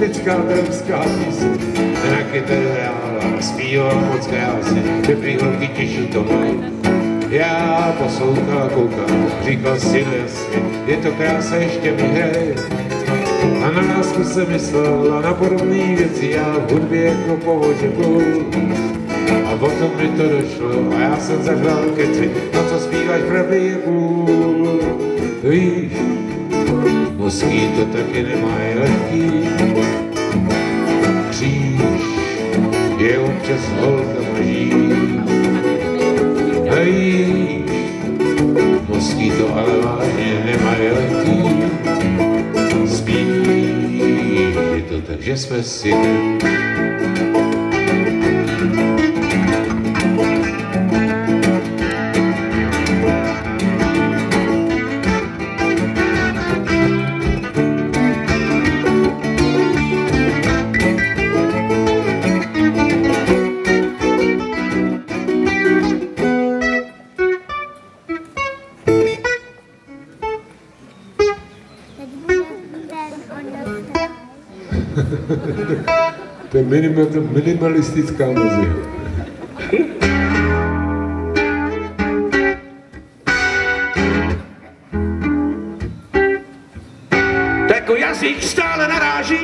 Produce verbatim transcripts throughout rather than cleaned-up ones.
typická tremská píseň, na kytaru hrála, zpívala moc krásně, že prý holky těžší to mají. Já poslouchal a koukal, říkal si jasně, je to krása, ještě mi hraje. A na lásku jsem myslel a na podobné věci, já v hudbě jako po vodě pluju. A potom mi to došlo a já jsem zažral keci, no co zpíváš pravdy je půl. Víš, mozky to taky nemají lehký. Kříž je občas holka maží. A víš, mozky to ale vážně nemají lehký. Spíš je to tak, že jsme si to je minimal, minimalistická muzika. Jako jazyk stále naráží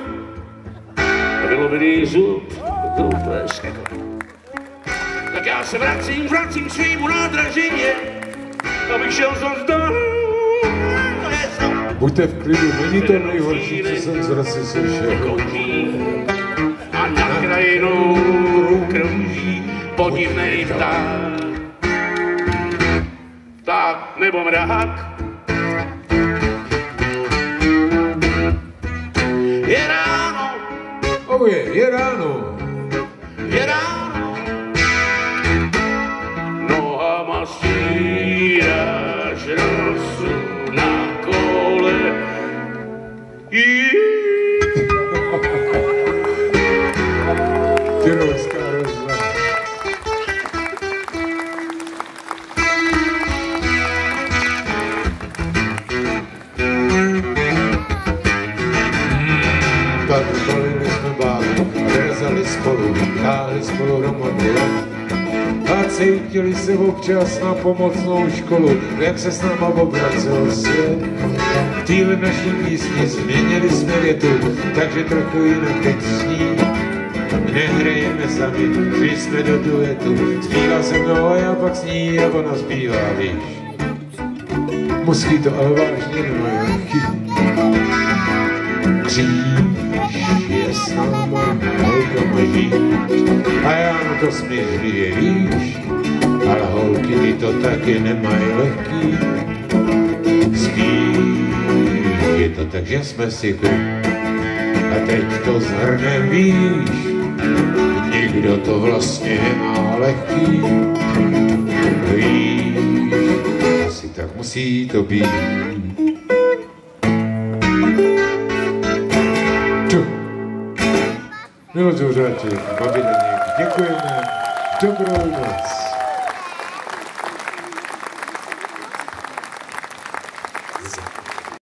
a vylovený zub do pleského. Tak já se vracím, vracím svýmu nádražině, abych šel zas dál. Buďte v klidu, není to nejhorší, co jsem z Rasy slyšel. A na krajinu krouží podivnej pták. Pták nebo mrák. Je ráno. Oh je, je ráno. Je ráno. Nohama stíráš rosu na kole. Tyrovská rozva. Tak my jsme báli, rezali spolu, táhli spolu hromadu let. A cítili se občas na pomocnou školu, jak se s náma obracel svět. V téhle naší písni změnili jsme větu, takže trochu jinak teď sní. Nehrajeme sami, šli jsme do duetu, zpívá se mnou a já pak sní a ona zpívá, víš. Mozky to ale vážně nemají lehký. Kříž je s náma, holka maží, a já na to směřlivě víš, ale holky ty to taky nemají lehký. Spíš je to tak, že jsme si tu, a teď to zhrnem víš, nikdo to vlastně nemá lehký. Víš, asi tak musí to být. Milí diváci, babileník, děkujeme, dobrou noc.